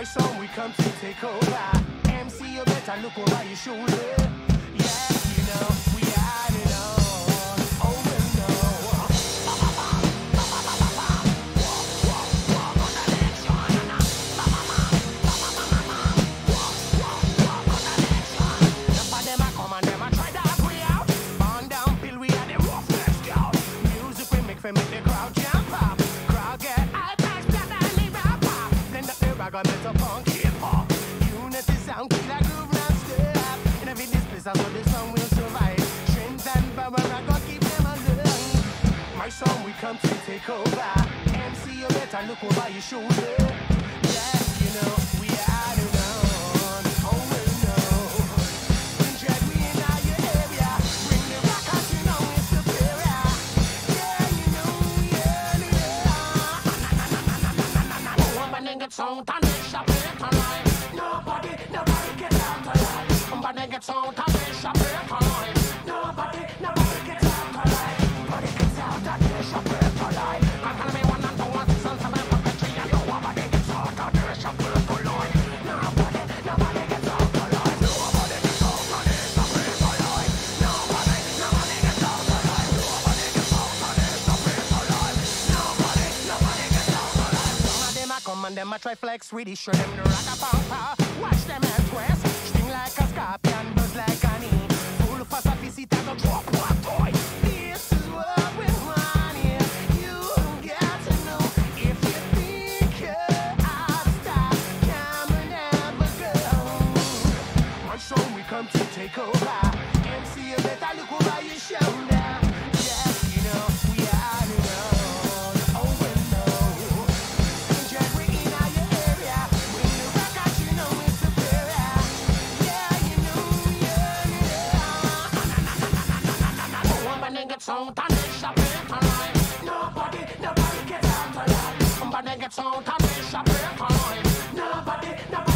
My son, we come to take over. MC, you better look over your shoulder. Yeah, you know, we are it on. Oh, well, no. Some of them a come and them a try that we out. Burn down pill, we are the roughest scout. Music we make for make the crowd jump up. Crowd get high, back, and they rap up. Blend up the rag, metal punk, hip-hop. Unity sound, keep that groove non-stop. In every place, that's what this song will survive. Strength and power, I gotta keep them alive. My song, we come to take over. MC, you better look over your shoulder. Yeah, you know, we are the one. Oh, well, no. Skindred, we in our area. Bring the rock out, you know it's superior. Yeah, you know, yeah, yeah. Oh, I'm gonna get some tonic, shop it tonight. Nobody gets out alive. Somebody gets out of this shop here tonight. Nobody gets out alive. Nobody gets out of this shop here tonight. I'm gonna be 1 and 2 and 6 and 7 and 3 and nobody gets out of this shop here tonight. Nobody gets out alive. Nobody gets out of this shop here tonight. Nobody gets out alive. Nobody gets out of this shop here tonight. Nobody gets out alive. Some of them a come and them a try flex with the show them the rock a pump. Watch them and twist. Sting like a scorpion, buzz like an e. Full fast a visit and a drop one toy. This is what we want here. You got to know if you think you're out of style, come and never go. My song, we come to take over. MC, you better look over your shoulder. Yeah, you know, we are the one. Oh, well, no. Skindred, we in our area. Bring the rock out, you know it's superior. Yeah, you know, yeah, yeah. Oh, I'm gonna get some tonic, shop it tonight. Nobody gets out alive. Somebody gets some tonic, shop it tonight. Nobody